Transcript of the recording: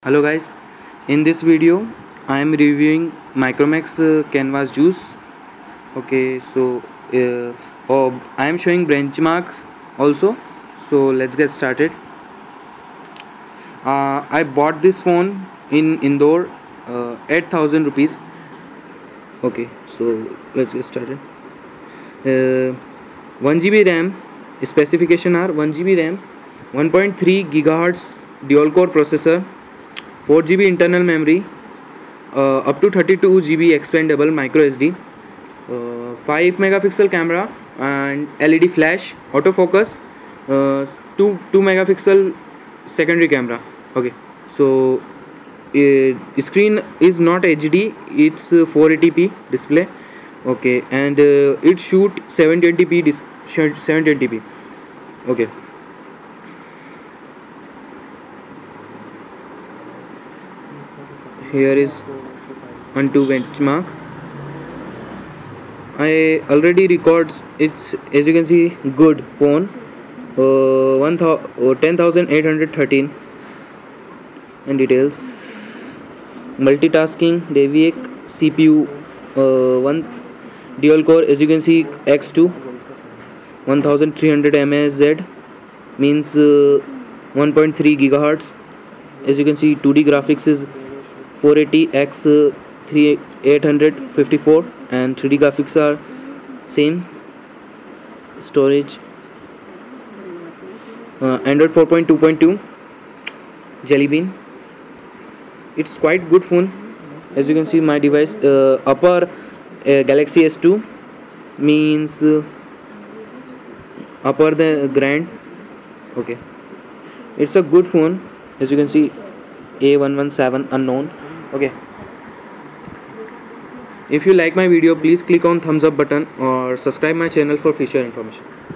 Hello guys, in this video I am reviewing Micromax canvas juice. Okay, so I am showing benchmarks also. So let's get started. I bought this phone in Indore, 8,000 rupees. Okay, so let's get started. 1 GB RAM, specification are 1 GB RAM, 1.3 gigahertz dual core processor, 4 GB internal memory, up to 32 GB expandable micro SD, 5 megapixel camera and LED flash, autofocus, 2 megapixel secondary camera. Okay, so screen is not HD, it's 480p display. Okay, and it shoot 720p 720p. Okay, here is onto benchmark. I already records. It's, as you can see, good phone. 10,813 and details. Multitasking, Deviac CPU, one dual core, as you can see, X2, 1300 mAh, means 1.3 gigahertz. As you can see, 2D graphics is 480 x 854 and 3D graphics are same. Storage, Android 4.2.2, Jelly Bean. It's quite good phone. As you can see, my device, upper Galaxy S2, means upper the Grand. Okay, it's a good phone. As you can see, A117 unknown. Okay, if you like my video, please click on thumbs up button or subscribe my channel for future information.